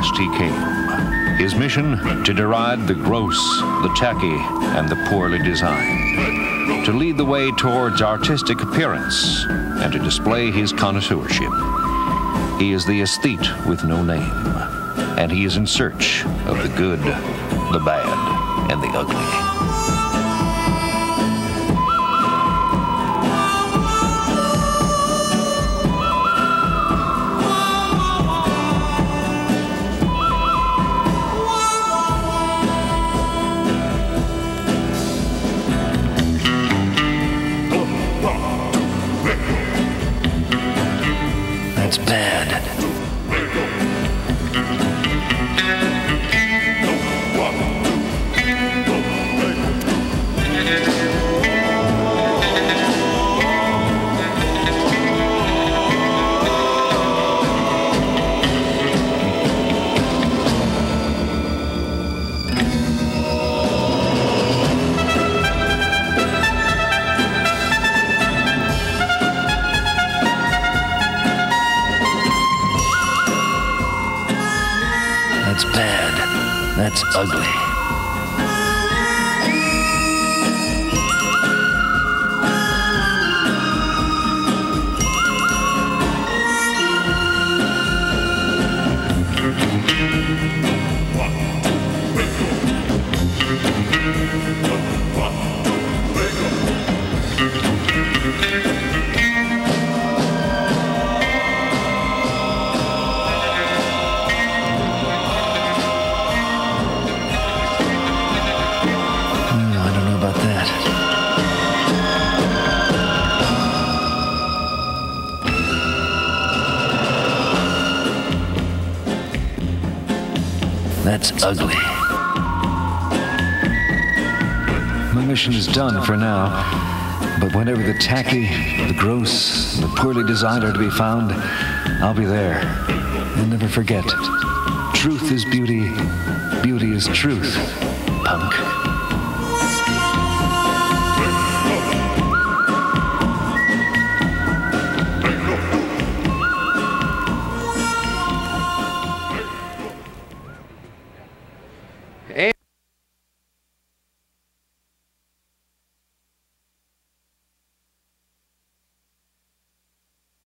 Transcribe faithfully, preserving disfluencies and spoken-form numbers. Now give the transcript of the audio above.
last he came. His mission, to deride the gross, the tacky, and the poorly designed. To lead the way towards artistic appearance and to display his connoisseurship. He is the aesthete with no name, and he is in search of the good, the bad, and the ugly. That's bad. That's bad. That's ugly. That's ugly. My mission is done for now, but whenever the tacky, the gross, and the poorly designed are to be found, I'll be there. And never forget, truth is beauty, beauty is truth, punk.